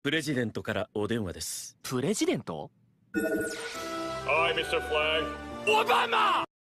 プレジデントからお電話です。 プレジデント？ Hi, Mr. Flag. Obama!